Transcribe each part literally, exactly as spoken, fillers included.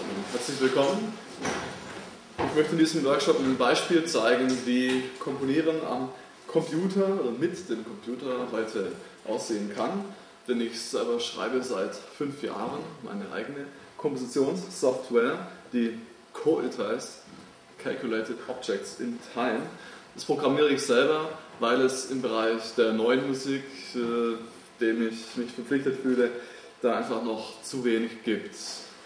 Herzlich willkommen. Ich möchte in diesem Workshop ein Beispiel zeigen, wie Komponieren am Computer oder mit dem Computer heute aussehen kann. Denn ich selber schreibe seit fünf Jahren meine eigene Kompositionssoftware, die C O I T heißt, Calculated Objects in Time. Das programmiere ich selber, weil es im Bereich der neuen Musik, äh, dem ich mich verpflichtet fühle, da einfach noch zu wenig gibt.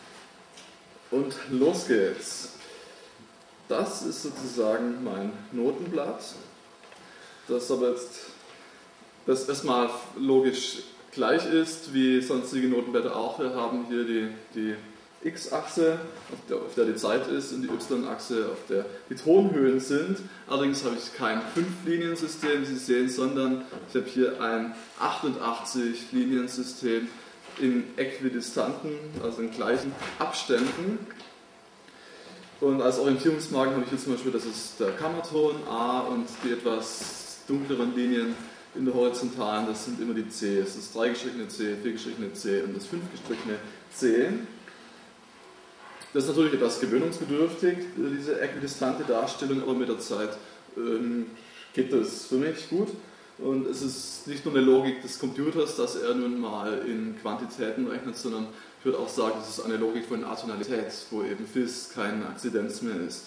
Und los geht's. Das ist sozusagen mein Notenblatt, das aber jetzt das erstmal logisch gleich ist, wie sonstige Notenblätter auch. Wir haben hier die, die X-Achse, auf der, auf der die Zeit ist, und die Y-Achse, auf der die Tonhöhen sind. Allerdings habe ich kein fünf-Linien-System, wie Sie sehen, sondern ich habe hier ein achtundachtzig-Linien-System in äquidistanten, also in gleichen Abständen. Und als Orientierungsmarken habe ich hier zum Beispiel, das ist der Kammerton A, und die etwas dunkleren Linien in der horizontalen, das sind immer die C. Das ist das drei gestrichene C, vier gestrichene C und das fünf gestrichene C. Das ist natürlich etwas gewöhnungsbedürftig, diese äquidistante Darstellung, aber mit der Zeit ähm, geht das für mich gut. Und es ist nicht nur eine Logik des Computers, dass er nun mal in Quantitäten rechnet, sondern ich würde auch sagen, es ist eine Logik von Atonalität, wo eben Fis keine Akzidenz mehr ist.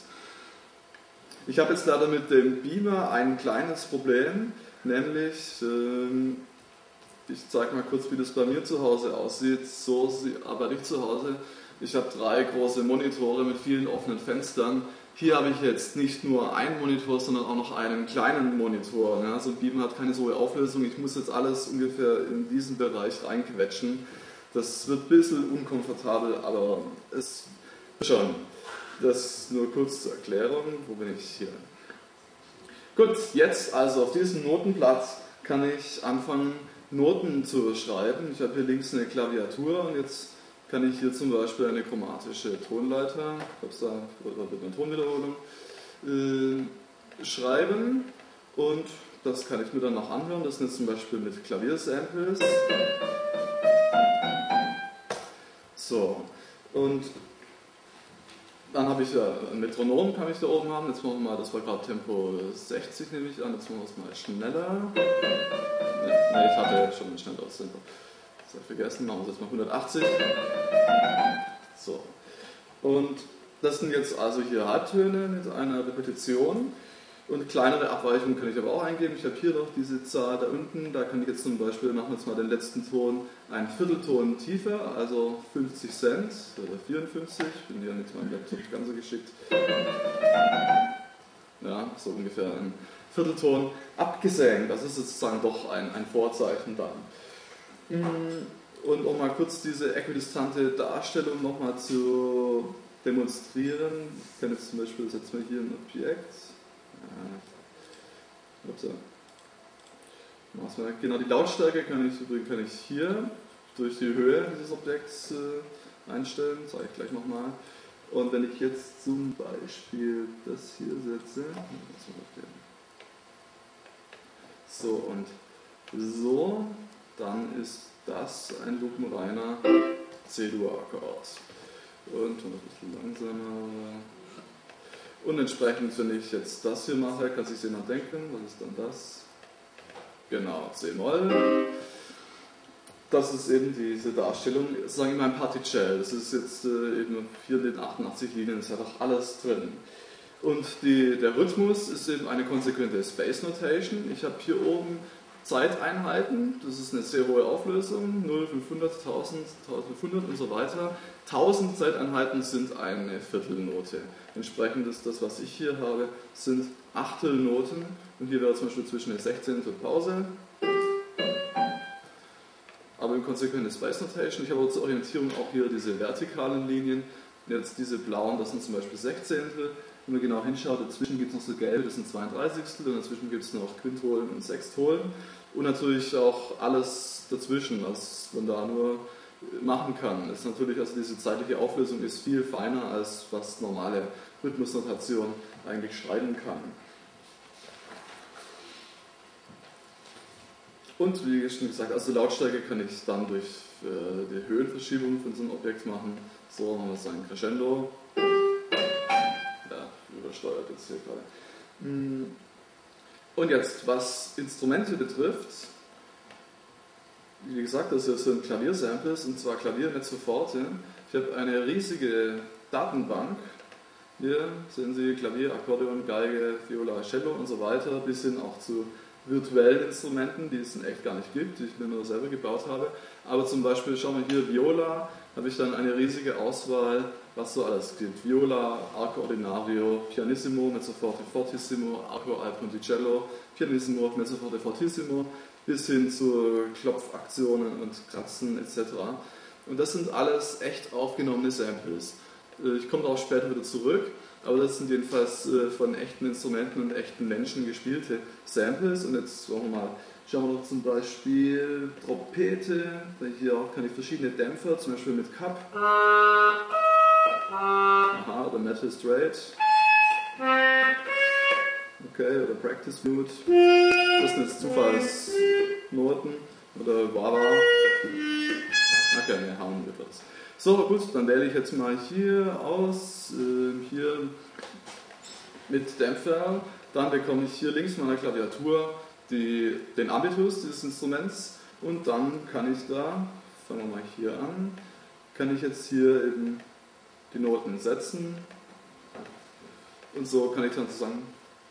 Ich habe jetzt leider mit dem Beamer ein kleines Problem, nämlich, ähm, ich zeige mal kurz, wie das bei mir zu Hause aussieht. So arbeite ich zu Hause. Ich habe drei große Monitore mit vielen offenen Fenstern. Hier habe ich jetzt nicht nur einen Monitor, sondern auch noch einen kleinen Monitor. Ja, so ein Beamer hat keine so hohe Auflösung. Ich muss jetzt alles ungefähr in diesen Bereich reinquetschen. Das wird ein bisschen unkomfortabel, aber es schon. Das nur kurz zur Erklärung. Wo bin ich hier? Gut, jetzt also auf diesem Notenblatt kann ich anfangen, Noten zu schreiben. Ich habe hier links eine Klaviatur und jetzt kann ich hier zum Beispiel eine chromatische Tonleiter, ich da mit einer Tonwiederholung, äh, schreiben, und das kann ich mir dann noch anhören. Das sind jetzt zum Beispiel mit Klaviersamples. So, und dann habe ich ja ein Metronom, kann ich da oben haben. Jetzt machen wir mal, das war gerade Tempo sechzig, nehme ich an. Jetzt machen wir es mal schneller. Ne, ich hatte schon ein schnelleres Tempo. Das habe ich vergessen, machen wir es jetzt mal hundertachtzig. So. Und das sind jetzt also hier Halbtöne mit einer Repetition. Und kleinere Abweichungen kann ich aber auch eingeben. Ich habe hier noch diese Zahl da unten. Da kann ich jetzt zum Beispiel, machen wir jetzt mal den letzten Ton, einen Viertelton tiefer, also fünfzig Cent oder vierundfünfzig. Ich bin hier nicht mein Laptop ganz so geschickt. Ja, so ungefähr ein Viertelton abgesenkt. Das ist sozusagen doch ein, ein Vorzeichen dann. Und um mal kurz diese äquidistante Darstellung nochmal zu demonstrieren. Ich kann jetzt zum Beispiel, setzen wir hier ein Objekt. Ja. Genau, die Lautstärke kann ich übrigens kann ich hier durch die Höhe dieses Objekts äh, einstellen. Das zeige ich gleich nochmal. Und wenn ich jetzt zum Beispiel das hier setze, so und so, dann ist das ein lupenreiner C-Dur-Akkord. Und noch ein bisschen langsamer. Und entsprechend, wenn ich jetzt das hier mache, kann sich jemand denken, was ist dann das? Genau, C-Moll. Das ist eben diese Darstellung, sagen wir mal ein Particell. Das ist jetzt äh, eben hier in den achtundachtzig Linien, ist einfach alles drin. Und die, der Rhythmus ist eben eine konsequente Space Notation. Ich habe hier oben Zeiteinheiten, das ist eine sehr hohe Auflösung, null, fünfhundert, tausend, tausendfünfhundert und so weiter. tausend Zeiteinheiten sind eine Viertelnote. Entsprechend ist das, was ich hier habe, sind Achtelnoten. Und hier wäre zum Beispiel zwischen der sechzehntel Pause. Aber in konsequente Space Notation. Ich habe aber zur Orientierung auch hier diese vertikalen Linien. Jetzt diese blauen, das sind zum Beispiel Sechzehntel. Wenn man genau hinschaut, dazwischen gibt es noch so gelbe, das sind zweiunddreißigstel, und dazwischen gibt es noch Quintholen und Sextholen. Und natürlich auch alles dazwischen, was man da nur machen kann. Das ist natürlich, also diese zeitliche Auflösung ist viel feiner, als was normale Rhythmusnotation eigentlich schreiben kann. Und wie schon gesagt, also Lautstärke kann ich dann durch äh, die Höhenverschiebung von so einem Objekt machen. So, haben wir sein Crescendo. Ja, übersteuert jetzt hier gerade. Und jetzt, was Instrumente betrifft, wie gesagt, das ist ein Klaviersamples, und zwar Klavier Mezzo Forte. Ich habe eine riesige Datenbank. Hier sehen Sie Klavier, Akkordeon, Geige, Viola, Cello und so weiter, bis hin auch zu virtuellen Instrumenten, die es in echt gar nicht gibt, die ich mir nur selber gebaut habe. Aber zum Beispiel, schauen wir hier, Viola, habe ich dann eine riesige Auswahl, was so alles gibt. Viola, Arco Ordinario, Pianissimo, Mezzo Forte, Fortissimo, Arco Alpunticello, Pianissimo, Mezzo Forte, Fortissimo, bis hin zu Klopfaktionen und Kratzen et cetera. Und das sind alles echt aufgenommene Samples. Ich komme darauf später wieder zurück, aber das sind jedenfalls von echten Instrumenten und echten Menschen gespielte Samples. Und jetzt schauen wir mal, schauen wir noch zum Beispiel Trompete. Hier auch kann ich verschiedene Dämpfer, zum Beispiel mit Cup. Aha, oder Metal Straight. Okay, oder Practice Mute. Das sind jetzt Zufallsnoten. Oder Wawa. Okay, wir haben etwas. So, gut, dann wähle ich jetzt mal hier aus, äh, hier mit Dämpfer. Dann bekomme ich hier links meiner Klaviatur die, den Ambitus dieses Instruments und dann kann ich da, fangen wir mal hier an, kann ich jetzt hier eben die Noten setzen und so kann ich dann zusammen,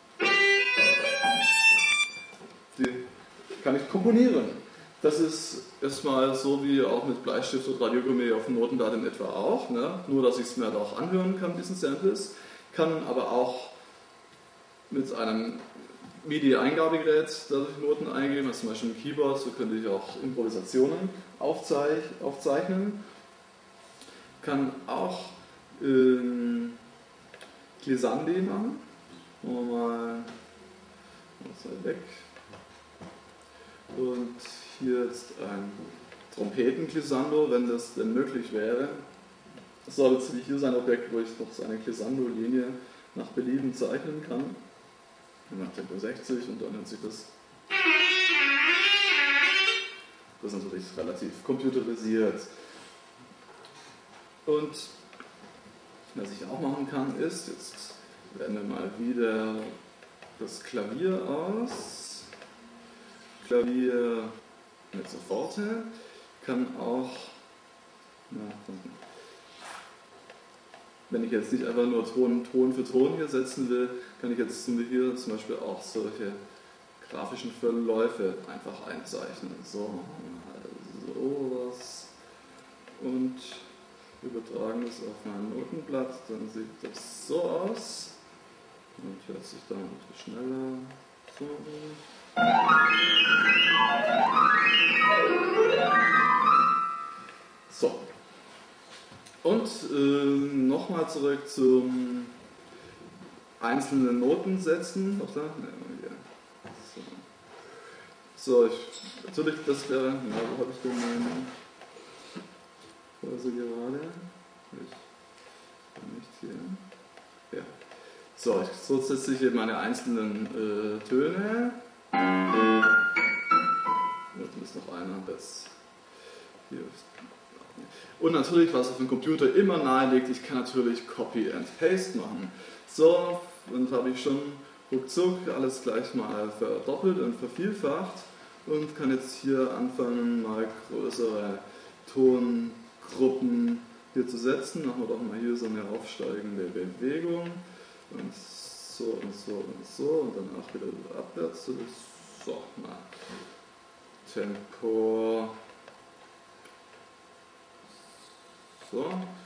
die kann ich komponieren. Das ist erstmal so wie auch mit Bleistift und Radiogourmet auf dem Notenblatt in etwa auch, ne? Nur dass ich es mir halt auch anhören kann, diesen Samples. Kann aber auch mit einem MIDI-Eingabegerät dadurch Noten eingeben, also zum Beispiel im Keyboard, so könnte ich auch Improvisationen aufzeich aufzeichnen. Kann auch ähm, Glissandi machen. Machen wir mal das weg. Und hier jetzt ein Trompeten-Glissando, wenn das denn möglich wäre. Es soll jetzt hier sein Objekt, wo ich noch so eine Glissando-Linie nach Belieben zeichnen kann. Nach Tempo sechzig und dann nennt sich das. Das ist natürlich relativ computerisiert. Und was ich auch machen kann ist, jetzt wählen wir mal wieder das Klavier aus. Klavier Mezzo Forte kann auch, na, wenn ich jetzt nicht einfach nur Ton, Ton für Ton hier setzen will, kann ich jetzt hier zum Beispiel auch solche grafischen Verläufe einfach einzeichnen. So, sowas und übertragen das auf mein Notenblatt, dann sieht das so aus und hört sich dann ein bisschen schneller. So. So. Und äh, nochmal zurück zum einzelnen Noten setzen. So. So, ich, natürlich, das wäre, ja, wo habe ich denn meine Pause gerade? Ich, nicht hier. Ja. So, ich, so setze ich eben meine einzelnen äh, Töne. Jetzt ist noch einer, das hier ist. Und natürlich, was auf dem Computer immer nahe liegt, ich kann natürlich Copy and Paste machen. So, und habe ich schon ruckzuck alles gleich mal verdoppelt und vervielfacht und kann jetzt hier anfangen, mal größere Tongruppen hier zu setzen. Machen wir doch mal hier so eine aufsteigende Bewegung und so und so und so und dann auch wieder abwärts. So, mal Tempo. So.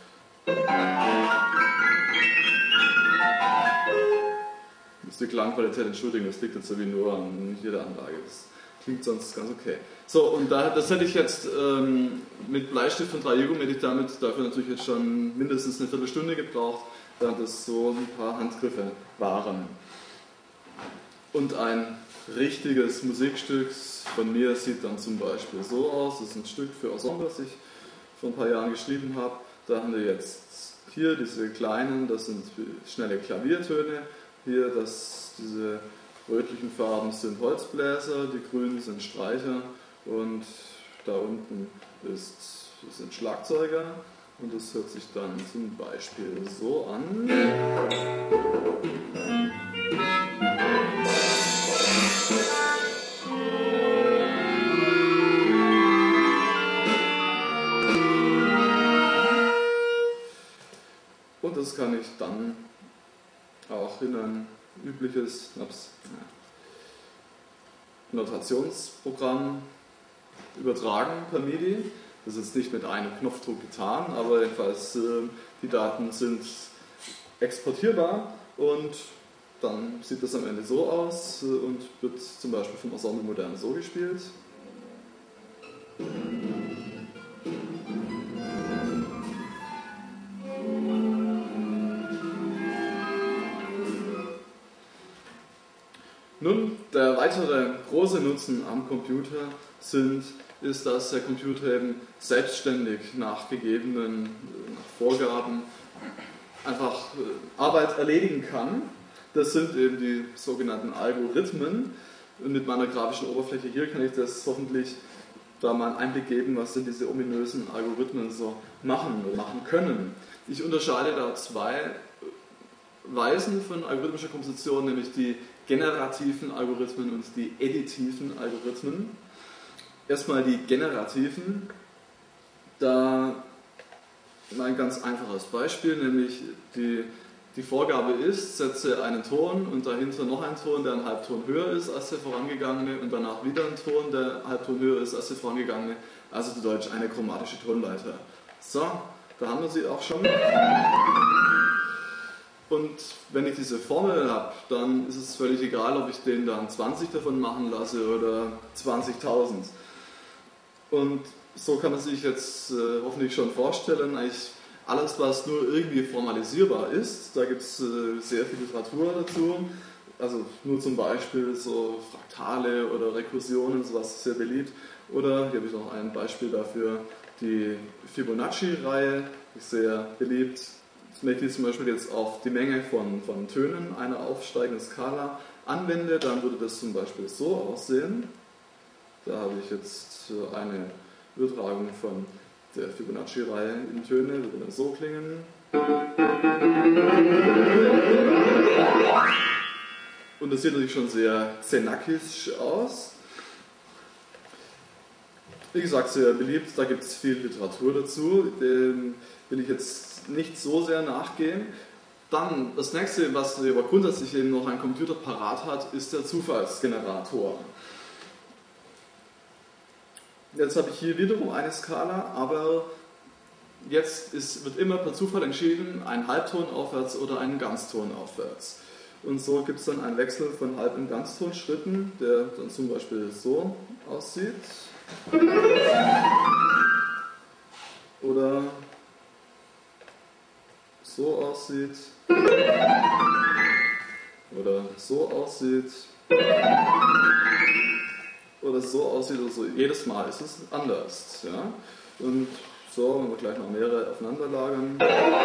Das ist die Klangqualität, Entschuldigung, das liegt jetzt so wie nur an jeder Anlage. Das klingt sonst ganz okay. So, und da, das hätte ich jetzt ähm, mit Bleistift und Radiogourmet hätte ich damit dafür natürlich jetzt schon mindestens eine Viertelstunde gebraucht, da das so ein paar Handgriffe waren. Und ein richtiges Musikstück von mir sieht dann zum Beispiel so aus. Das ist ein Stück für Ensemble, das ich vor ein paar Jahren geschrieben habe. Da haben wir jetzt hier diese kleinen, das sind schnelle Klaviertöne. Hier, das, diese rötlichen Farben sind Holzbläser, die grünen sind Streicher und da unten ist, sind Schlagzeuger. Und das hört sich dann zum Beispiel so an. Und das kann ich dann auch in ein übliches Notationsprogramm übertragen per MIDI. Das ist nicht mit einem Knopfdruck getan, aber jedenfalls äh, die Daten sind exportierbar und dann sieht das am Ende so aus äh, und wird zum Beispiel vom Ensemble Modern so gespielt. Nun, der weitere große Nutzen am Computer sind, ist, dass der Computer eben selbstständig nach gegebenen nach Vorgaben einfach Arbeit erledigen kann. Das sind eben die sogenannten Algorithmen. Und mit meiner grafischen Oberfläche hier kann ich das hoffentlich da mal einen Einblick geben, was denn diese ominösen Algorithmen so machen oder machen können. Ich unterscheide da zwei Weisen von algorithmischer Komposition, nämlich die generativen Algorithmen und die editiven Algorithmen. Erstmal die generativen, da ein ganz einfaches Beispiel, nämlich die, die Vorgabe ist, setze einen Ton und dahinter noch einen Ton, der einen Halbton höher ist als der vorangegangene und danach wieder einen Ton, der einen Halbton höher ist als der vorangegangene, also zu Deutsch eine chromatische Tonleiter. So, da haben wir sie auch schon. Und wenn ich diese Formel habe, dann ist es völlig egal, ob ich den dann zwanzig davon machen lasse oder zwanzigtausend. Und so kann man sich jetzt äh, hoffentlich schon vorstellen, eigentlich alles, was nur irgendwie formalisierbar ist, da gibt es äh, sehr viel Literatur dazu. Also nur zum Beispiel so Fraktale oder Rekursionen, sowas ist sehr beliebt. Oder hier habe ich noch ein Beispiel dafür, die Fibonacci-Reihe, ist sehr beliebt. Wenn ich die zum Beispiel jetzt auf die Menge von, von Tönen einer aufsteigenden Skala anwende, dann würde das zum Beispiel so aussehen. Da habe ich jetzt eine Übertragung von der Fibonacci-Reihe in Töne, würde dann so klingen. Und das sieht natürlich schon sehr zenakisch aus. Wie gesagt, sehr beliebt, da gibt es viel Literatur dazu, dem will ich jetzt nicht so sehr nachgehen. Dann das nächste, was aber grundsätzlich eben noch ein Computer parat hat, ist der Zufallsgenerator. Jetzt habe ich hier wiederum eine Skala, aber jetzt ist, wird immer per Zufall entschieden, ein Halbton aufwärts oder einen Ganzton aufwärts. Und so gibt es dann einen Wechsel von Halb- und Ganztonschritten, der dann zum Beispiel so aussieht. Oder so aussieht. Oder so aussieht. Oder so aussieht oder so. Jedes Mal ist es anders. Ja? Und so, wenn wir gleich noch mehrere aufeinander lagern,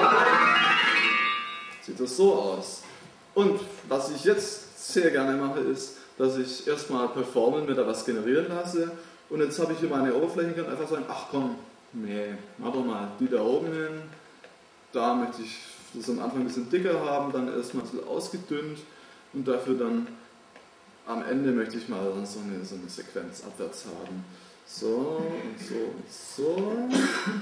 sieht das so aus. Und was ich jetzt sehr gerne mache, ist, dass ich erstmal performen, mir da was generieren lasse. Und jetzt habe ich hier meine Oberfläche und kann einfach sagen, ach komm, nee, mach doch mal die da oben hin. Da möchte ich das am Anfang ein bisschen dicker haben, dann erstmal ein bisschen ausgedünnt und dafür dann am Ende möchte ich mal so eine, so eine Sequenz abwärts haben. So und so und so.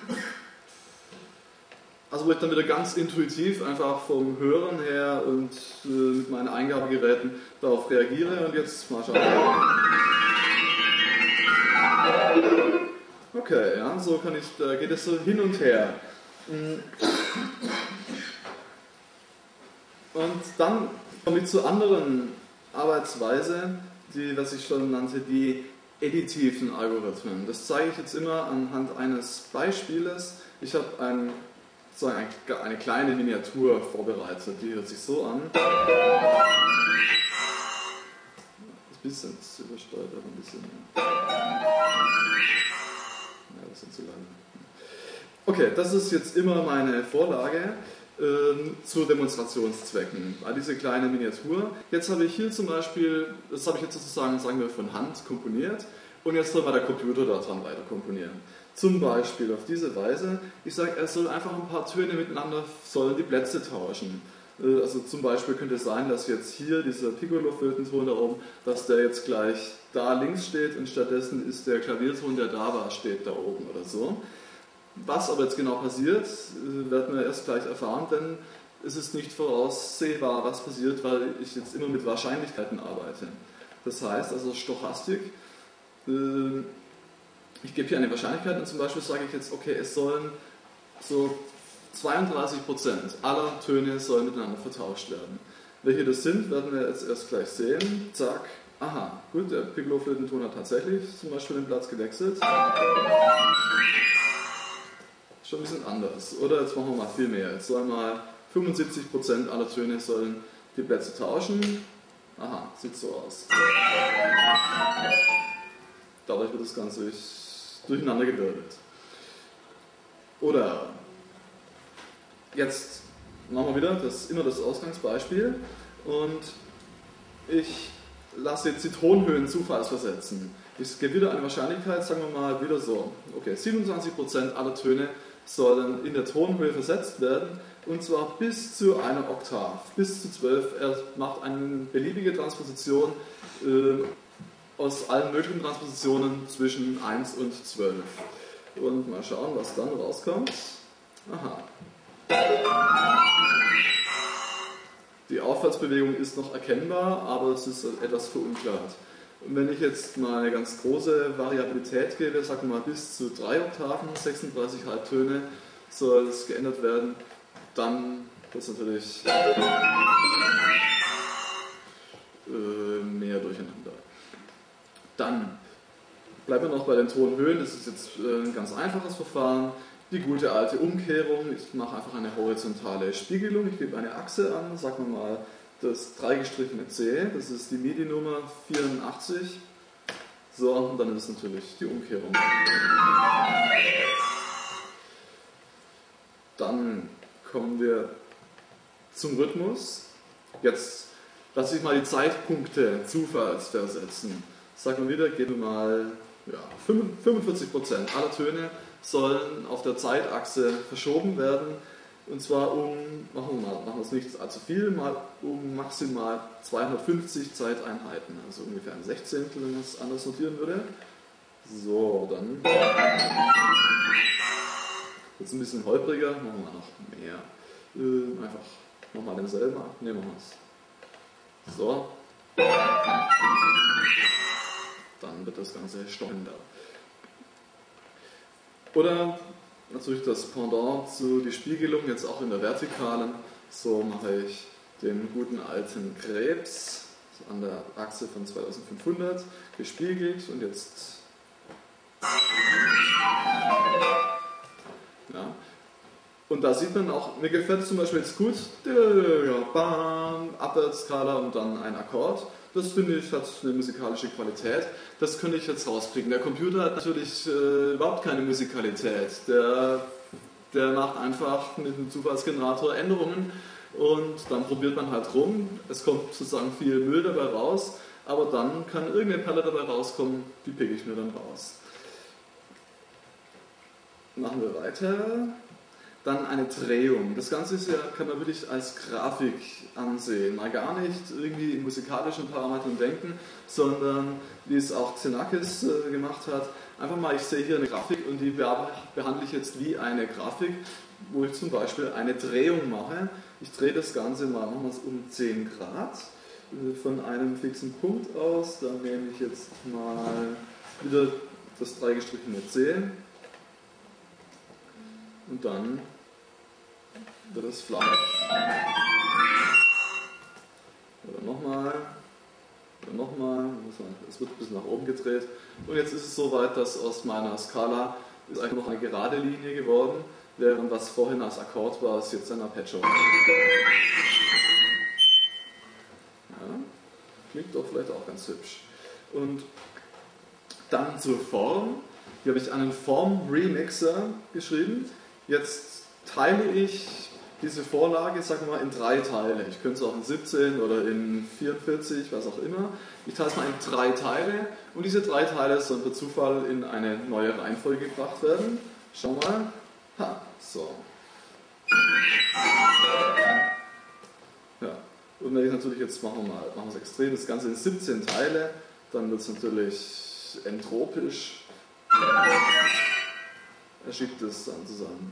Also wo ich dann wieder ganz intuitiv einfach vom Hören her und äh, mit meinen Eingabegeräten darauf reagiere und jetzt mal schauen. Okay, ja, so kann ich, da geht es so hin und her. Und dann komme ich zur anderen Arbeitsweise, die, was ich schon nannte, die editiven Algorithmen. Das zeige ich jetzt immer anhand eines Beispieles. Ich habe ein, so ein, eine kleine Miniatur vorbereitet, die hört sich so an. Ein bisschen übersteuert, aber ein bisschen. Ja, das sind zu lang. Okay, das ist jetzt immer meine Vorlage äh, zu Demonstrationszwecken. Diese kleine Miniatur. Jetzt habe ich hier zum Beispiel, das habe ich jetzt sozusagen, sagen wir, von Hand komponiert und jetzt soll mal der Computer daran weiter komponieren. Zum Beispiel auf diese Weise, ich sage, er soll einfach ein paar Töne miteinander, sollen die Plätze tauschen. Also zum Beispiel könnte es sein, dass jetzt hier dieser Piccolo-Flötenton da oben, dass der jetzt gleich da links steht und stattdessen ist der Klavierton, der da war, steht da oben oder so. Was aber jetzt genau passiert, werden wir erst gleich erfahren, denn es ist nicht voraussehbar, was passiert, weil ich jetzt immer mit Wahrscheinlichkeiten arbeite. Das heißt, also Stochastik, ich gebe hier eine Wahrscheinlichkeit und zum Beispiel sage ich jetzt, okay, es sollen so zweiunddreißig Prozent aller Töne sollen miteinander vertauscht werden. Welche das sind, werden wir jetzt erst gleich sehen. Zack, aha, gut, der Piccolo-Flötenton hat tatsächlich zum Beispiel den Platz gewechselt. Schon ein bisschen anders. Oder jetzt machen wir mal viel mehr. Jetzt sollen mal fünfundsiebzig Prozent aller Töne sollen die Plätze tauschen. Aha, sieht so aus. Dadurch wird das Ganze durcheinander gewirbelt. Oder jetzt machen wir wieder das, immer das Ausgangsbeispiel und ich lasse jetzt die Tonhöhen zufallsversetzen. Ich gebe wieder eine Wahrscheinlichkeit, sagen wir mal wieder so. Okay, siebenundzwanzig Prozent aller Töne sollen in der Tonhöhe versetzt werden und zwar bis zu einer Oktav, bis zu zwölf. Er macht eine beliebige Transposition äh, aus allen möglichen Transpositionen zwischen eins und zwölf. Und mal schauen, was dann rauskommt. Aha. Die Aufwärtsbewegung ist noch erkennbar, aber es ist etwas verunklart. Und wenn ich jetzt mal eine ganz große Variabilität gebe, sagen wir mal bis zu drei Oktaven, sechsunddreißig Halbtöne, soll es geändert werden, dann wird es natürlich äh, mehr durcheinander. Dann bleiben wir noch bei den Tonhöhen, das ist jetzt ein ganz einfaches Verfahren. Die gute alte Umkehrung, ich mache einfach eine horizontale Spiegelung, ich gebe eine Achse an, sagen wir mal das dreigestrichene C, das ist die MIDI-Nummer vierundachtzig. So, und dann ist es natürlich die Umkehrung. Dann kommen wir zum Rhythmus. Jetzt lasse ich mal die Zeitpunkte zufallsversetzen. Sagen wir wieder, gebe mal ja, fünfundvierzig Prozent aller Töne sollen auf der Zeitachse verschoben werden. Und zwar um, machen wir mal, machen wir es nicht allzu viel, mal um maximal zweihundertfünfzig Zeiteinheiten. Also ungefähr ein Sechzehntel, wenn man es anders notieren würde. So, dann jetzt ein bisschen holpriger, machen wir noch mehr. Äh, einfach nochmal denselben ab. Ne, machen wir es. So. Dann wird das Ganze stockender. Oder natürlich das Pendant zu die Spiegelung, jetzt auch in der Vertikalen. So mache ich den guten alten Krebs an der Achse von zweitausendfünfhundert gespiegelt und jetzt. Ja. Und da sieht man auch, mir gefällt es zum Beispiel jetzt gut, ja, bam, Abwärtsskala und dann ein Akkord. Das finde ich hat eine musikalische Qualität. Das könnte ich jetzt rauskriegen. Der Computer hat natürlich äh, überhaupt keine Musikalität. Der, der macht einfach mit einem Zufallsgenerator Änderungen und dann probiert man halt rum. Es kommt sozusagen viel Müll dabei raus, aber dann kann irgendeine Perle dabei rauskommen, die picke ich mir dann raus. Machen wir weiter. Dann eine Drehung. Das Ganze ist ja, kann man wirklich als Grafik ansehen. Mal gar nicht irgendwie in musikalischen Parametern denken, sondern wie es auch Xenakis äh, gemacht hat. Einfach mal, ich sehe hier eine Grafik und die behandle ich jetzt wie eine Grafik, wo ich zum Beispiel eine Drehung mache. Ich drehe das Ganze mal, machen wir es um zehn Grad äh, von einem fixen Punkt aus. Dann nehme ich jetzt mal wieder das dreigestrichene C und dann wird es flach. Oder nochmal. Oder nochmal. Es wird ein bisschen nach oben gedreht. Und jetzt ist es soweit, dass aus meiner Skala ist eigentlich noch eine gerade Linie geworden, während was vorhin als Akkord war, ist jetzt ein Arpeggio. Ja. Klingt doch vielleicht auch ganz hübsch. Und dann zur Form. Hier habe ich einen Form-Remixer geschrieben. Jetzt teile ich diese Vorlage, sagen wir mal, in drei Teile. Ich könnte es auch in siebzehn oder in vierundvierzig, was auch immer. Ich teile es mal in drei Teile und diese drei Teile sollen per Zufall in eine neue Reihenfolge gebracht werden. Schau mal. Ha, so. Ja. Und wenn ich natürlich jetzt, machen wir mal, machen wir es extrem, das Ganze in siebzehn Teile, dann wird es natürlich entropisch. Er schickt es dann zusammen.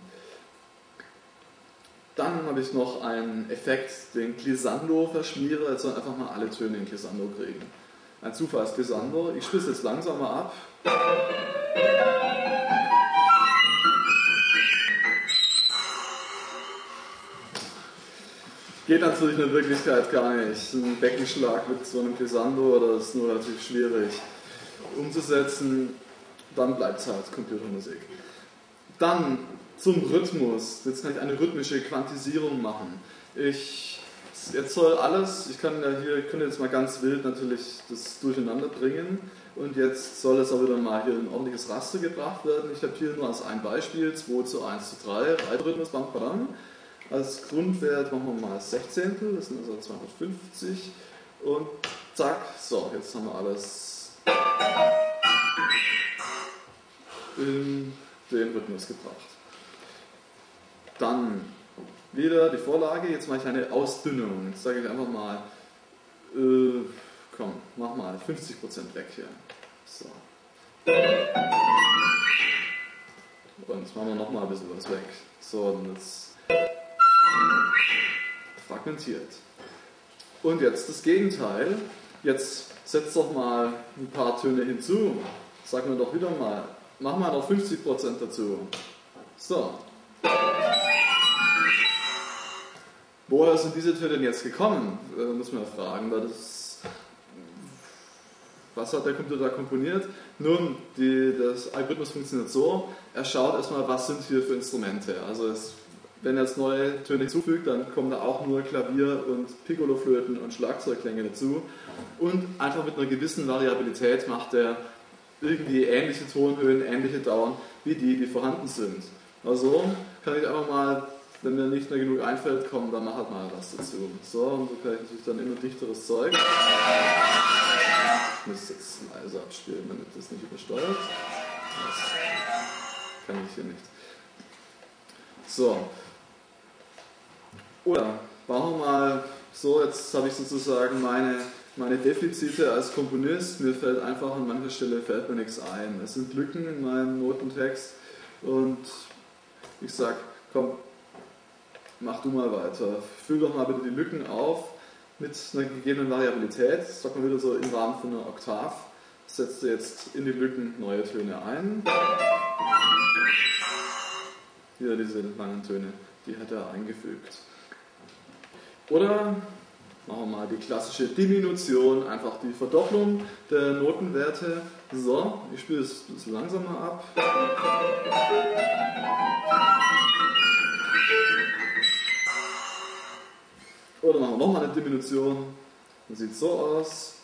Dann habe ich noch einen Effekt, den Glissando verschmiere. Jetzt sollen einfach mal alle Töne in Glissando kriegen. Ein Zufallsglissando. Ich spiele es jetzt langsamer ab. Geht natürlich in der Wirklichkeit gar nicht. Ein Beckenschlag mit so einem Glissando, oder ist nur relativ schwierig umzusetzen. Dann bleibt es halt Computermusik. Dann zum Rhythmus. Jetzt kann ich eine rhythmische Quantisierung machen. Ich, jetzt soll alles, ich kann ja hier, ich könnte jetzt mal ganz wild natürlich das durcheinander bringen. Und jetzt soll es auch wieder mal hier ein ordentliches Raster gebracht werden. Ich habe hier nur als ein Beispiel zwei zu eins zu drei, Reitrhythmus, bam, bam. Als Grundwert machen wir mal Sechzehntel, das sind also zweihundertfünfzig. Und zack, so, jetzt haben wir alles in den Rhythmus gebracht. Dann wieder die Vorlage, jetzt mache ich eine Ausdünnung. Jetzt sage ich einfach mal, äh, komm, mach mal fünfzig Prozent weg hier. So. Und jetzt machen wir nochmal ein bisschen was weg. So, und jetzt fragmentiert. Und jetzt das Gegenteil. Jetzt setzt doch mal ein paar Töne hinzu. Sagen wir doch wieder mal, mach mal noch fünfzig Prozent dazu. So. Woher sind diese Töne denn jetzt gekommen? Äh, muss man ja fragen, weil das, was hat der Computer da komponiert? Nun, die, das Algorithmus funktioniert so, er schaut erstmal, was sind hier für Instrumente. Also es, wenn er jetzt neue Töne hinzufügt, dann kommen da auch nur Klavier und Piccoloflöten und Schlagzeugklänge dazu. Und einfach mit einer gewissen Variabilität macht er irgendwie ähnliche Tonhöhen, ähnliche Dauern, wie die, die vorhanden sind. Also kann ich einfach mal, wenn mir nicht mehr genug einfällt, komm, dann mach halt mal was dazu. So, und so kann ich natürlich dann immer dichteres Zeug. Ich muss jetzt leise abspielen, damit das nicht übersteuert. Das kann ich hier nicht. So. Oder machen wir mal so, jetzt habe ich sozusagen meine, meine Defizite als Komponist. Mir fällt einfach an mancher Stelle fällt mir nichts ein. Es sind Lücken in meinem Notentext und ich sage, komm, mach du mal weiter. Füll doch mal bitte die Lücken auf mit einer gegebenen Variabilität. Das sagt man wieder so im Rahmen von einer Oktav. Setze jetzt in die Lücken neue Töne ein. Wieder diese langen Töne, die hat er eingefügt. Oder machen wir mal die klassische Diminution, einfach die Verdopplung der Notenwerte. So, ich spiele es ein bisschen langsamer ab. Oder machen wir nochmal eine Diminution. Das sieht so aus.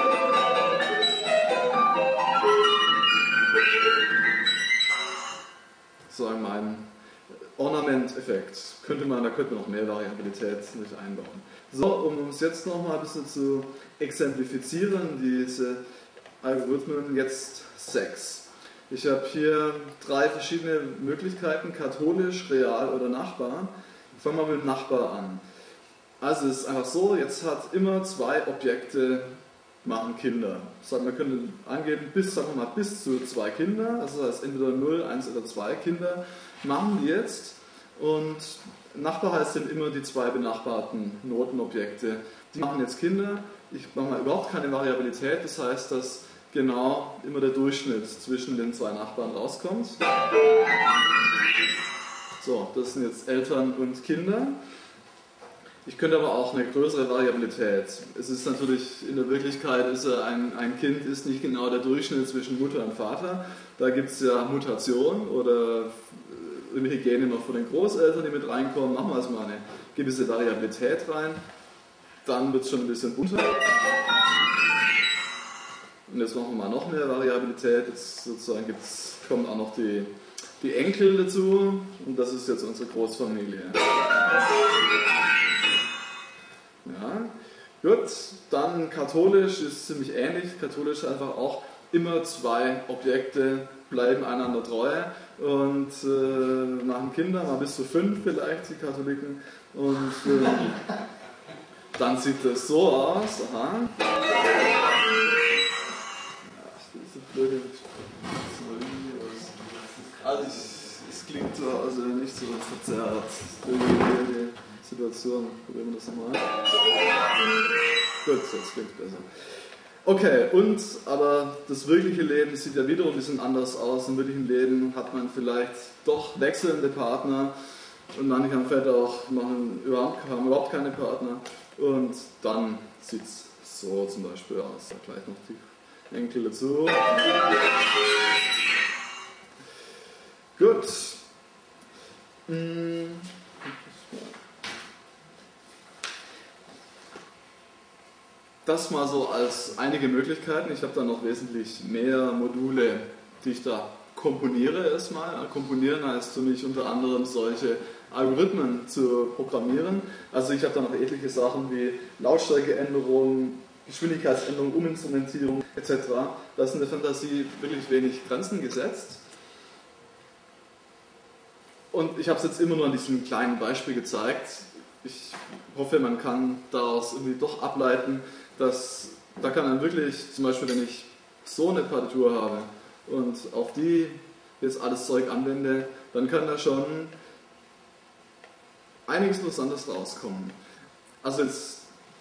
So mein Ornamenteffekt. Könnte man, da könnte man noch mehr Variabilität nicht einbauen. So, um es jetzt nochmal ein bisschen zu exemplifizieren, diese Algorithmen, jetzt sechs. Ich habe hier drei verschiedene Möglichkeiten, katholisch, real oder Nachbar. Fangen wir mal mit Nachbar an. Also es ist einfach so, jetzt hat immer zwei Objekte machen Kinder. Das heißt, man könnte angeben, bis, sagen wir mal, bis zu zwei Kinder, also das heißt entweder null, eins oder zwei Kinder, machen die jetzt. Und Nachbar heißt dann immer die zwei benachbarten Notenobjekte. Die machen jetzt Kinder. Ich mache mal überhaupt keine Variabilität, das heißt, dass genau immer der Durchschnitt zwischen den zwei Nachbarn rauskommt. So, das sind jetzt Eltern und Kinder. Ich könnte aber auch eine größere Variabilität. Es ist natürlich, in der Wirklichkeit ist ein, ein Kind ist nicht genau der Durchschnitt zwischen Mutter und Vater. Da gibt es ja Mutation oder irgendwelche Gene noch von den Großeltern, die mit reinkommen. Machen wir also mal eine gewisse Variabilität rein. Dann wird es schon ein bisschen bunter. Und jetzt machen wir mal noch mehr Variabilität. Jetzt sozusagen gibt's, kommt auch noch die die Enkel dazu und das ist jetzt unsere Großfamilie. Ja, gut, dann katholisch ist ziemlich ähnlich. Katholisch einfach auch immer zwei Objekte bleiben einander treu und äh, machen Kinder, mal bis zu fünf vielleicht, die Katholiken. Und äh, dann sieht das so aus. Aha. Ach, diese blöde. Also, ich, es klingt so, also nicht so verzerrt. Die Situation. Probieren wir das nochmal. Gut, jetzt klingt es besser. Okay, und aber das wirkliche Leben sieht ja wiederum ein bisschen anders aus. Im wirklichen Leben hat man vielleicht doch wechselnde Partner und manche haben vielleicht auch machen überhaupt, haben überhaupt keine Partner. Und dann sieht es so zum Beispiel aus. Da gleich noch die Enkel dazu. Gut. Hm. Das mal so als einige Möglichkeiten. Ich habe da noch wesentlich mehr Module, die ich da komponiere erstmal. Komponieren heißt für mich unter anderem solche Algorithmen zu programmieren. Also ich habe da noch etliche Sachen wie Lautstärkeänderung, Geschwindigkeitsänderung, Uminstrumentierung et cetera. Da ist in der Fantasie wirklich wenig Grenzen gesetzt. Und ich habe es jetzt immer nur an diesem kleinen Beispiel gezeigt. Ich hoffe, man kann daraus irgendwie doch ableiten, dass da kann man wirklich, zum Beispiel wenn ich so eine Partitur habe und auf die jetzt alles Zeug anwende, dann kann da schon einiges Interessantes rauskommen. Also jetzt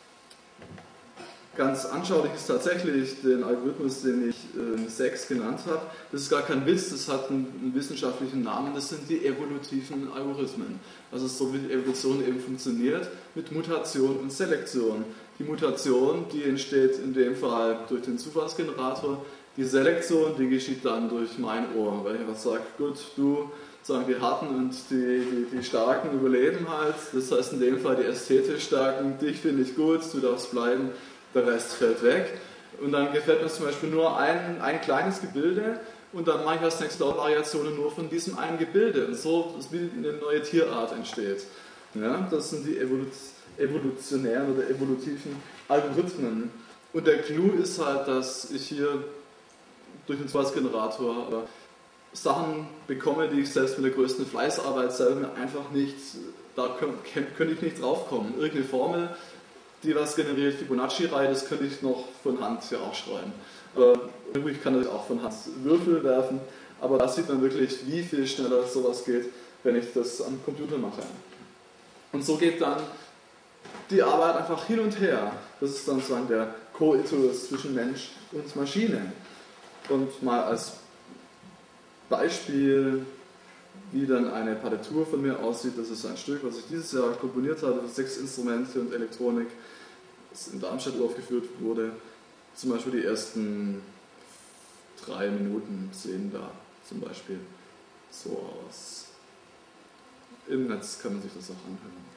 ganz anschaulich ist tatsächlich den Algorithmus, den ich äh, sechs genannt habe. Das ist gar kein Witz, das hat einen, einen wissenschaftlichen Namen, das sind die evolutiven Algorithmen. Also so wie die Evolution eben funktioniert mit Mutation und Selektion. Die Mutation, die entsteht in dem Fall durch den Zufallsgenerator. Die Selektion, die geschieht dann durch mein Ohr, weil ich einfach sage, gut, du, sagen die Harten und die, die, die Starken überleben halt. Das heißt in dem Fall die ästhetisch Starken, dich finde ich gut, du darfst bleiben, der Rest fällt weg. Und dann gefällt mir zum Beispiel nur ein, ein kleines Gebilde und dann mache ich als nächste Variationen nur von diesem einen Gebilde. Und so ist wie eine neue Tierart entsteht. Ja, das sind die Evolu evolutionären oder evolutiven Algorithmen. Und der Clou ist halt, dass ich hier durch den Zufallsgenerator Sachen bekomme, die ich selbst mit der größten Fleißarbeit selber einfach nicht, da könnte ich nicht draufkommen. Irgendeine Formel, die was generiert, Fibonacci-Reihe, das könnte ich noch von Hand hier auch schreiben. Aber ich kann das auch von Hand Würfel werfen, aber da sieht man wirklich, wie viel schneller sowas geht, wenn ich das am Computer mache. Und so geht dann die Arbeit einfach hin und her. Das ist dann sozusagen der Koitus zwischen Mensch und Maschine. Und mal als Beispiel, wie dann eine Partitur von mir aussieht, das ist ein Stück, was ich dieses Jahr komponiert habe für sechs Instrumente und Elektronik, das in Darmstadt aufgeführt wurde. Zum Beispiel die ersten drei Minuten sehen da zum Beispiel so aus. Im Netz kann man sich das auch anhören.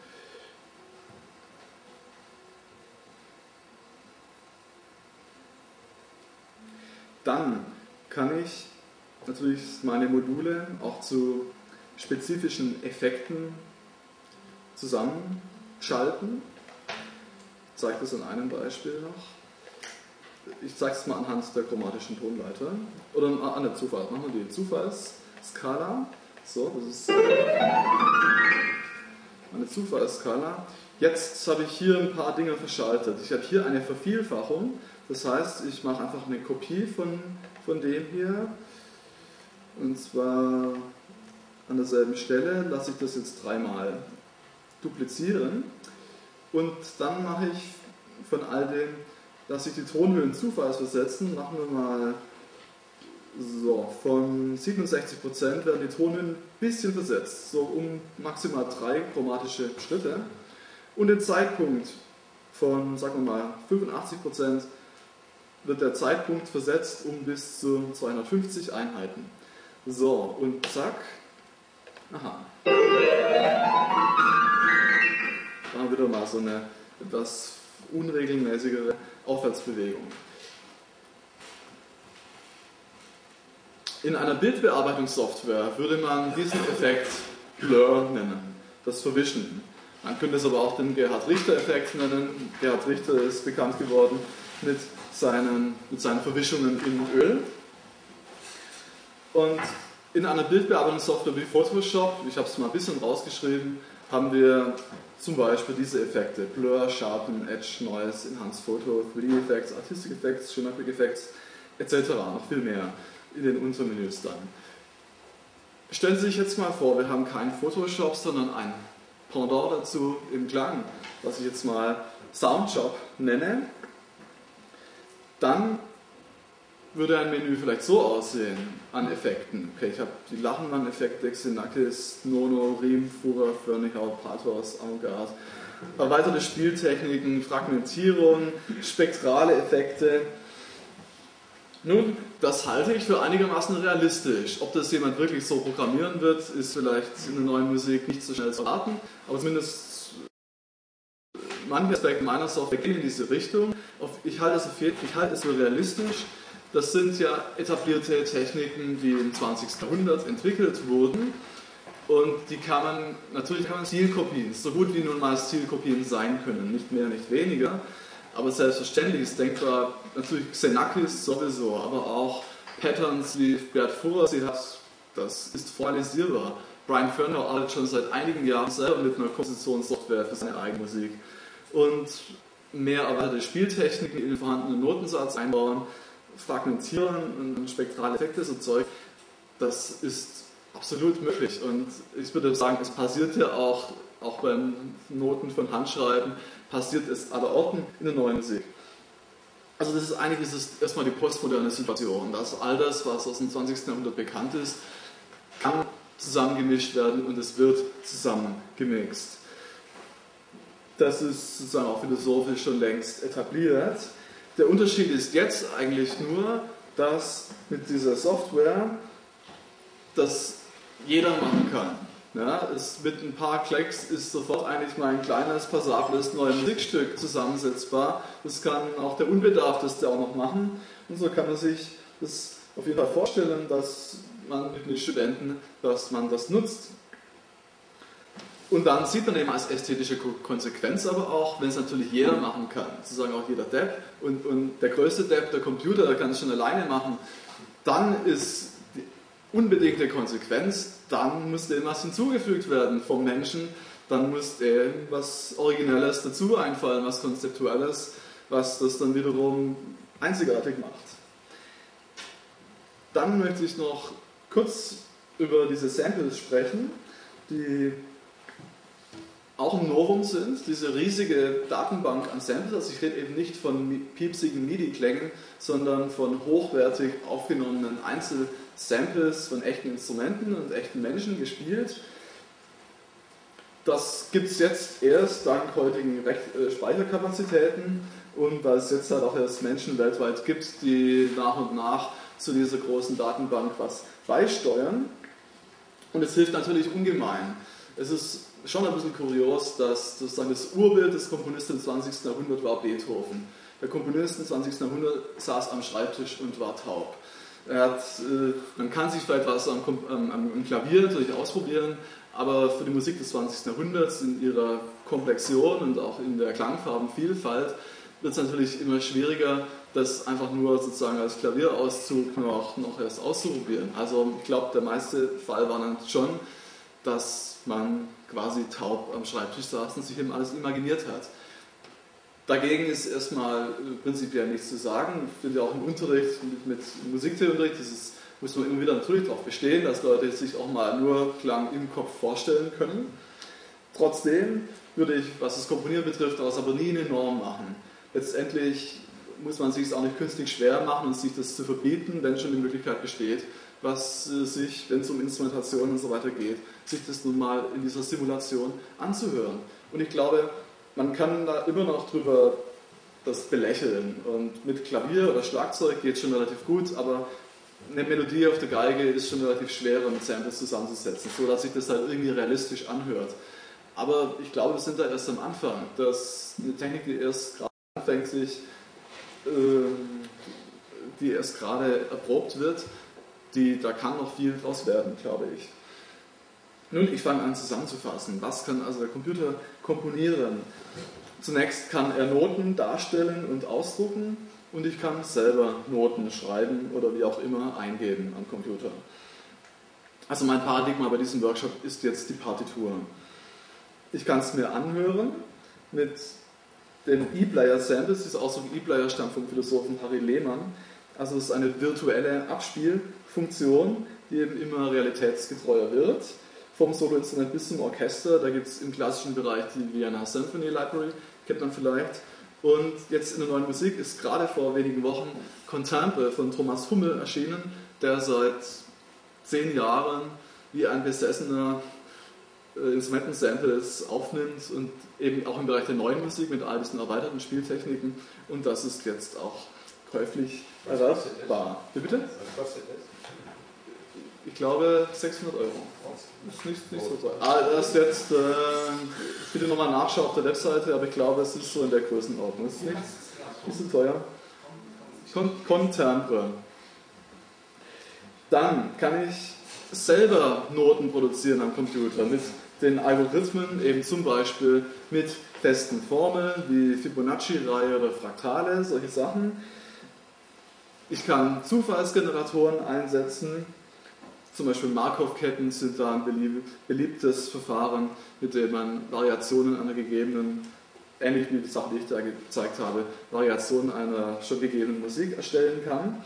Dann kann ich natürlich meine Module auch zu spezifischen Effekten zusammenschalten. Ich zeige das an einem Beispiel noch. Ich zeige es mal anhand der chromatischen Tonleiter. Oder an der Zufall. Machen wir die Zufallsskala. So, das ist eine Zufallsskala. Jetzt habe ich hier ein paar Dinge verschaltet. Ich habe hier eine Vervielfachung. Das heißt, ich mache einfach eine Kopie von, von dem hier. Und zwar an derselben Stelle lasse ich das jetzt dreimal duplizieren. Und dann mache ich von all dem, lasse ich die Tonhöhen zufallsversetzen. Machen wir mal so, von siebenundsechzig Prozent werden die Tonhöhen ein bisschen versetzt, so um maximal drei chromatische Schritte. Und den Zeitpunkt von, sagen wir mal, fünfundachtzig Prozent wird der Zeitpunkt versetzt um bis zu zweihundertfünfzig Einheiten. So, und zack. Aha. Da haben wir wieder mal so eine etwas unregelmäßigere Aufwärtsbewegung. In einer Bildbearbeitungssoftware würde man diesen Effekt Blur nennen, das Verwischen. Man könnte es aber auch den Gerhard-Richter-Effekt nennen. Gerhard Richter ist bekannt geworden mit seinen, mit seinen Verwischungen in Öl. Und in einer Bildbearbeitungssoftware wie Photoshop, ich habe es mal ein bisschen rausgeschrieben, haben wir zum Beispiel diese Effekte: Blur, Sharpen, Edge, Noise, Enhanced Photo, drei D Effects, Artistic Effects, Geometric Effects et cetera. Noch viel mehr in den Untermenüs dann. Stellen Sie sich jetzt mal vor, wir haben kein Photoshop, sondern ein Pendant dazu im Klang, was ich jetzt mal Soundjob nenne. Dann würde ein Menü vielleicht so aussehen an Effekten. Okay, ich habe die Lachenmann-Effekte, Xenakis, Nono, Riem, Fura, Förnichau, Pathos, Avantgarde, erweiterte Spieltechniken, Fragmentierung, spektrale Effekte. Nun, das halte ich für einigermaßen realistisch. Ob das jemand wirklich so programmieren wird, ist vielleicht in der neuen Musik nicht so schnell zu erwarten, aber zumindest manche Aspekte meiner Software gehen in diese Richtung. Ich halte es für, ich halte es für realistisch. Das sind ja etablierte Techniken, die im zwanzigsten Jahrhundert entwickelt wurden, und die kann man, natürlich kann man Stilkopien, so gut wie nun mal Stilkopien sein können, nicht mehr, nicht weniger. Aber selbstverständlich ist denkbar, natürlich Xenakis sowieso, aber auch Patterns wie Bert Furrer, sie hat, das ist formalisierbar. Brian Fernau arbeitet schon seit einigen Jahren selber mit einer Kompositionssoftware für seine eigene Musik. Und mehr erweiterte Spieltechniken in den vorhandenen Notensatz einbauen, fragmentieren und spektrale Effekte, so Zeug, das ist absolut möglich. Und ich würde sagen, es passiert ja auch, auch beim Noten von Handschreiben, passiert es aller Orten in der neuen Musik. Also das ist eigentlich ist es erstmal die postmoderne Situation, dass all das, was aus dem zwanzigsten Jahrhundert bekannt ist, kann zusammengemischt werden und es wird zusammengemixt. Das ist sozusagen auch philosophisch schon längst etabliert. Der Unterschied ist jetzt eigentlich nur, dass mit dieser Software das jeder machen kann. Ja, es, mit ein paar Klicks ist sofort eigentlich mal ein kleines, passables neues Musikstück zusammensetzbar. Das kann auch der Unbedarfteste auch noch machen. Und so kann man sich das auf jeden Fall vorstellen, dass man mit den Studenten, dass man das nutzt. Und dann sieht man eben als ästhetische Konsequenz aber auch, wenn es natürlich jeder machen kann, sozusagen auch jeder Depp, und, und der größte Depp, der Computer, der kann es schon alleine machen, dann ist die unbedingte Konsequenz, dann muss dem was hinzugefügt werden vom Menschen, dann muss dem was Originelles dazu einfallen, was Konzeptuelles, was das dann wiederum einzigartig macht. Dann möchte ich noch kurz über diese Samples sprechen, die auch ein Novum sind, diese riesige Datenbank an Samples. Also ich rede eben nicht von piepsigen MIDI-Klängen, sondern von hochwertig aufgenommenen Einzelsamples von echten Instrumenten und echten Menschen gespielt. Das gibt es jetzt erst dank heutigen Speicherkapazitäten und weil es jetzt halt auch erst Menschen weltweit gibt, die nach und nach zu dieser großen Datenbank was beisteuern. Und es hilft natürlich ungemein. Es ist schon ein bisschen kurios, dass sozusagen das Urbild des Komponisten im zwanzigsten Jahrhundert war Beethoven. Der Komponist im zwanzigsten Jahrhundert saß am Schreibtisch und war taub. Er hat, äh, man kann sich vielleicht was am, am, am Klavier natürlich ausprobieren, aber für die Musik des zwanzigsten Jahrhunderts in ihrer Komplexion und auch in der Klangfarbenvielfalt wird es natürlich immer schwieriger, das einfach nur sozusagen als Klavierauszug noch, noch erst auszuprobieren. Also ich glaube, der meiste Fall war dann schon, dass man quasi taub am Schreibtisch saß und sich eben alles imaginiert hat. Dagegen ist erstmal prinzipiell nichts zu sagen. Ich finde auch im Unterricht mit, mit Musiktheorieunterricht, das ist, muss man immer wieder natürlich darauf bestehen, dass Leute sich auch mal nur Klang im Kopf vorstellen können. Trotzdem würde ich, was das Komponieren betrifft, daraus aber nie eine Norm machen. Letztendlich muss man sich es auch nicht künstlich schwer machen und sich das zu verbieten, wenn schon die Möglichkeit besteht, was äh, sich, wenn es um Instrumentation und so weiter geht, sich das nun mal in dieser Simulation anzuhören. Und ich glaube, man kann da immer noch drüber das belächeln. Und mit Klavier oder Schlagzeug geht es schon relativ gut, aber eine Melodie auf der Geige ist schon relativ schwer, mit Samples zusammenzusetzen, so dass sich das halt irgendwie realistisch anhört. Aber ich glaube, wir sind da erst am Anfang. Das ist eine Technik, die erst gerade anfängt, sich, äh, die erst gerade erprobt wird. die, da kann noch viel draus werden, glaube ich. Nun, ich fange an zusammenzufassen. Was kann also der Computer komponieren? Zunächst kann er Noten darstellen und ausdrucken und ich kann selber Noten schreiben oder wie auch immer eingeben am Computer. Also mein Paradigma bei diesem Workshop ist jetzt die Partitur. Ich kann es mir anhören mit den E-Player-Samples. Dieser Ausdruck E-Player stammt vom Philosophen Harry Lehmann. Also es ist eine virtuelle Abspielfunktion, die eben immer realitätsgetreuer wird. Vom Soloinstrument bis zum Orchester. Da gibt es im klassischen Bereich die Vienna Symphony Library, kennt man vielleicht. Und jetzt in der neuen Musik ist gerade vor wenigen Wochen Contemple von Thomas Hummel erschienen, der seit zehn Jahren wie ein Besessener äh, Instrumentensamples aufnimmt und eben auch im Bereich der neuen Musik mit all diesen erweiterten Spieltechniken. Und das ist jetzt auch käuflich erwerbbar. Wie bitte? Was kostet das? Ich glaube sechshundert Euro. Ist nicht, nicht so teuer. Ah, das jetzt, äh, bitte nochmal nachschauen auf der Webseite, aber ich glaube, es ist so in der Größenordnung. Ist nicht, nicht so teuer. Con Contemple. Dann kann ich selber Noten produzieren am Computer mit den Algorithmen, eben zum Beispiel mit festen Formeln wie Fibonacci-Reihe oder Fraktale, solche Sachen. Ich kann Zufallsgeneratoren einsetzen. Zum Beispiel Markov-Ketten sind da ein beliebtes Verfahren, mit dem man Variationen einer gegebenen, ähnlich wie die Sache, die ich da gezeigt habe, Variationen einer schon gegebenen Musik erstellen kann.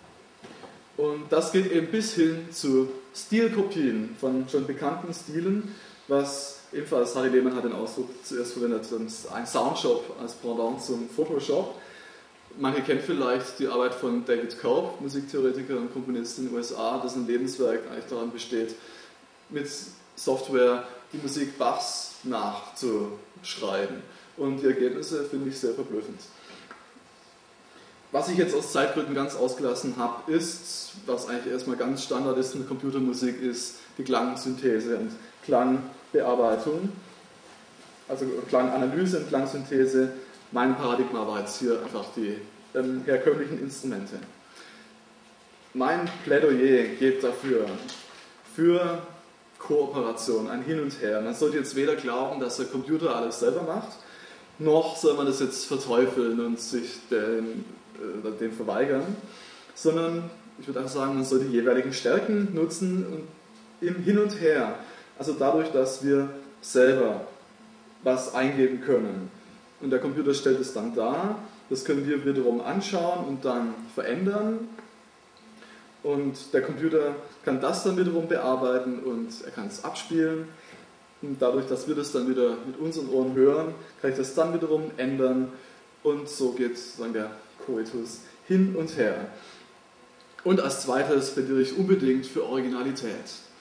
Und das geht eben bis hin zu Stilkopien von schon bekannten Stilen, was ebenfalls Harry Lehmann hat den Ausdruck zuerst verwendet, ein Soundshop als Pendant zum Photoshop. Manche kennen vielleicht die Arbeit von David Cope, Musiktheoretiker und Komponist in den U S A, dessen Lebenswerk eigentlich daran besteht, mit Software die Musik Bachs nachzuschreiben. Und die Ergebnisse finde ich sehr verblüffend. Was ich jetzt aus Zeitgründen ganz ausgelassen habe, ist, was eigentlich erstmal ganz Standard ist in der Computermusik, ist die Klangsynthese und Klangbearbeitung, also Klanganalyse und Klangsynthese. Mein Paradigma war jetzt hier einfach die ähm, herkömmlichen Instrumente. Mein Plädoyer geht dafür, für Kooperation, ein Hin und Her. Man sollte jetzt weder glauben, dass der Computer alles selber macht, noch soll man das jetzt verteufeln und sich den, äh, dem verweigern, sondern ich würde einfach sagen, man soll die jeweiligen Stärken nutzen und im Hin und Her, also dadurch, dass wir selber was eingeben können. Und der Computer stellt es dann dar, das können wir wiederum anschauen und dann verändern. Und der Computer kann das dann wiederum bearbeiten und er kann es abspielen. Und dadurch, dass wir das dann wieder mit unseren Ohren hören, kann ich das dann wiederum ändern. Und so geht sozusagen der Koitus hin und her. Und als zweites plädiere ich unbedingt für Originalität.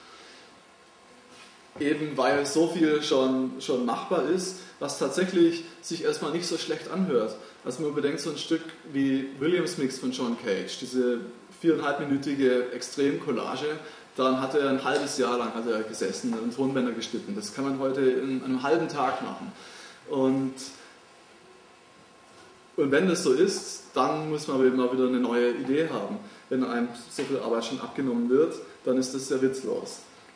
Eben weil so viel schon, schon machbar ist, was tatsächlich sich erstmal nicht so schlecht anhört. Also man überdenkt so ein Stück wie Williams Mix von John Cage, diese viereinhalbminütige Extrem-Collage, daran hat er ein halbes Jahr lang hat er gesessen und Tonbänder geschnitten. Das kann man heute in einem halben Tag machen. Und, und wenn das so ist, dann muss man eben mal wieder eine neue Idee haben. Wenn einem so viel Arbeit schon abgenommen wird, dann ist das sehr witzlos.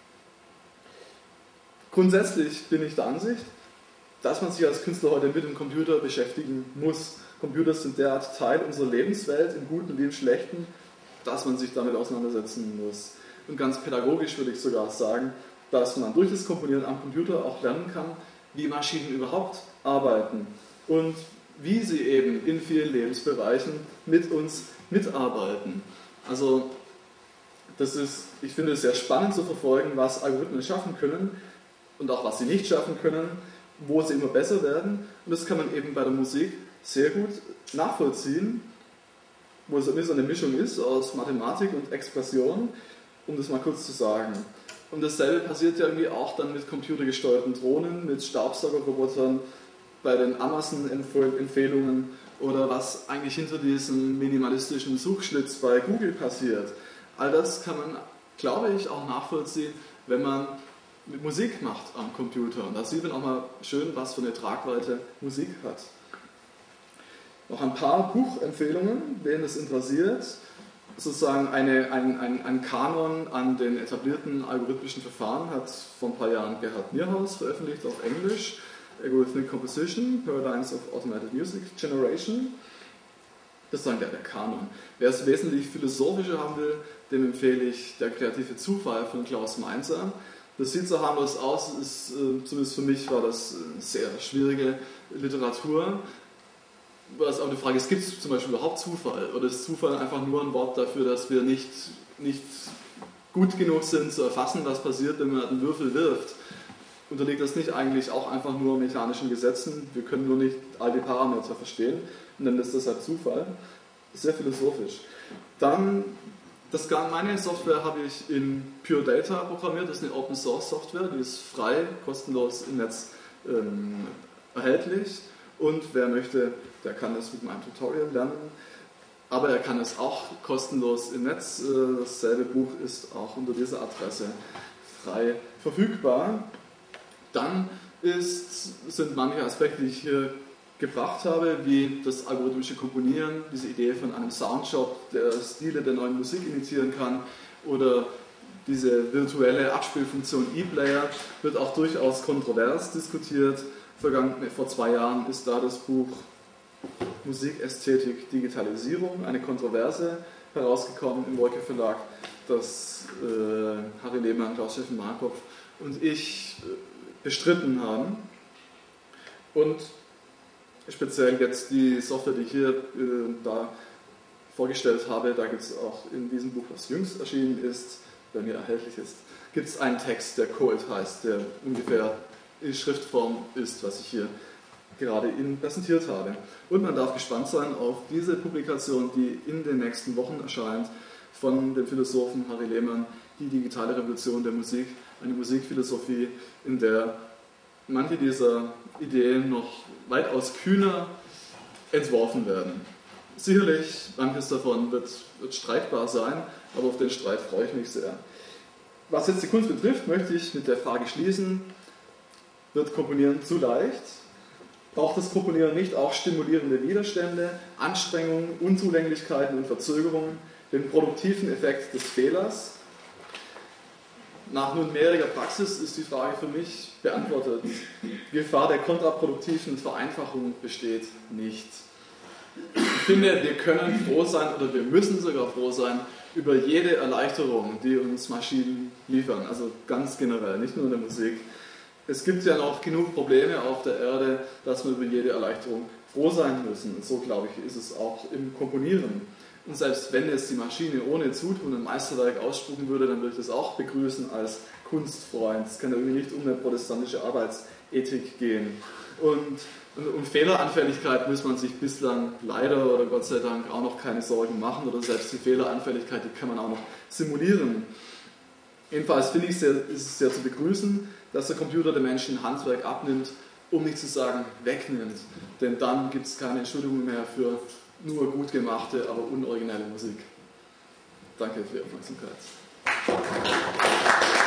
Grundsätzlich bin ich der Ansicht, dass man sich als Künstler heute mit dem Computer beschäftigen muss. Computer sind derart Teil unserer Lebenswelt, im Guten wie im Schlechten, dass man sich damit auseinandersetzen muss. Und ganz pädagogisch würde ich sogar sagen, dass man durch das Komponieren am Computer auch lernen kann, wie Maschinen überhaupt arbeiten und wie sie eben in vielen Lebensbereichen mit uns mitarbeiten. Also das ist, ich finde es sehr spannend zu verfolgen, was Algorithmen schaffen können und auch was sie nicht schaffen können, wo sie immer besser werden. Und das kann man eben bei der Musik sehr gut nachvollziehen, wo es so eine Mischung ist aus Mathematik und Expression, um das mal kurz zu sagen. Und dasselbe passiert ja irgendwie auch dann mit computergesteuerten Drohnen, mit Staubsaugerrobotern, bei den Amazon-Empfehlungen oder was eigentlich hinter diesem minimalistischen Suchschlitz bei Google passiert. All das kann man, glaube ich, auch nachvollziehen, wenn man mit Musik macht am Computer. Und da sieht man auch mal schön, was für eine Tragweite Musik hat. Noch ein paar Buchempfehlungen, wen es interessiert. sozusagen eine, ein, ein, ein Kanon an den etablierten algorithmischen Verfahren hat vor ein paar Jahren Gerhard Nierhaus veröffentlicht auf Englisch. Algorithmic Composition, Paradigms of Automated Music Generation. Das ist dann der, der Kanon. Wer es wesentlich philosophischer haben will, dem empfehle ich Der kreative Zufall von Klaus Mainzer. Das sieht so harmlos aus, ist, äh, zumindest für mich war das eine sehr schwierige Literatur. Was auch die Frage ist, gibt es zum Beispiel überhaupt Zufall? Oder ist Zufall einfach nur ein Wort dafür, dass wir nicht, nicht gut genug sind zu erfassen, was passiert, wenn man einen Würfel wirft? Unterliegt das nicht eigentlich auch einfach nur mechanischen Gesetzen? Wir können nur nicht all die Parameter verstehen und dann ist das halt Zufall. Sehr philosophisch. Dann, das, meine Software habe ich in Pure Data programmiert. Das ist eine Open Source Software, die ist frei, kostenlos im Netz ähm, erhältlich. Und wer möchte, der kann das mit meinem Tutorial lernen. Aber er kann es auch kostenlos im Netz. Dasselbe Buch ist auch unter dieser Adresse frei verfügbar. Dann ist, sind manche Aspekte, die ich hier gebracht habe, wie das algorithmische Komponieren, diese Idee von einem Soundshop, der Stile der neuen Musik imitieren kann, oder diese virtuelle Abspielfunktion ePlayer, wird auch durchaus kontrovers diskutiert. Vor zwei Jahren ist da das Buch Musikästhetik, Digitalisierung, eine Kontroverse, herausgekommen im Wolke Verlag, das äh, Harry Lehmann, Klaus-Steffen Markopf und ich äh, bestritten haben. Und speziell jetzt die Software, die ich hier äh, da vorgestellt habe, da gibt es auch in diesem Buch, was jüngst erschienen ist, bei mir erhältlich ist, gibt es einen Text, der Code heißt, der ungefähr in Schriftform ist, was ich hier gerade Ihnen präsentiert habe. Und man darf gespannt sein auf diese Publikation, die in den nächsten Wochen erscheint, von dem Philosophen Harry Lehmann, Die digitale Revolution der Musik, eine Musikphilosophie, in der manche dieser Ideen noch weitaus kühner entworfen werden. Sicherlich, manches davon wird, wird streitbar sein, aber auf den Streit freue ich mich sehr. Was jetzt die Kunst betrifft, möchte ich mit der Frage schließen, wird Komponieren zu leicht? Braucht das Komponieren nicht auch stimulierende Widerstände, Anstrengungen, Unzulänglichkeiten und Verzögerungen, den produktiven Effekt des Fehlers? Nach nunmehriger Praxis ist die Frage für mich beantwortet. Die Gefahr der kontraproduktiven Vereinfachung besteht nicht. Ich finde, wir können froh sein oder wir müssen sogar froh sein über jede Erleichterung, die uns Maschinen liefern, also ganz generell, nicht nur in der Musik. Es gibt ja noch genug Probleme auf der Erde, dass wir über jede Erleichterung froh sein müssen. Und so, glaube ich, ist es auch im Komponieren. Und selbst wenn es die Maschine ohne Zutun ein Meisterwerk ausspucken würde, dann würde ich das auch begrüßen als Kunstfreund. Es kann ja irgendwie nicht um eine protestantische Arbeitsethik gehen. Und um Fehleranfälligkeit muss man sich bislang leider oder Gott sei Dank auch noch keine Sorgen machen. Oder selbst die Fehleranfälligkeit, die kann man auch noch simulieren. Jedenfalls finde ich, sehr, ist es sehr zu begrüßen, dass der Computer dem Menschen Handwerk abnimmt, um nicht zu sagen wegnimmt. Denn dann gibt es keine Entschuldigung mehr für nur gut gemachte, aber unoriginelle Musik. Danke für die Aufmerksamkeit.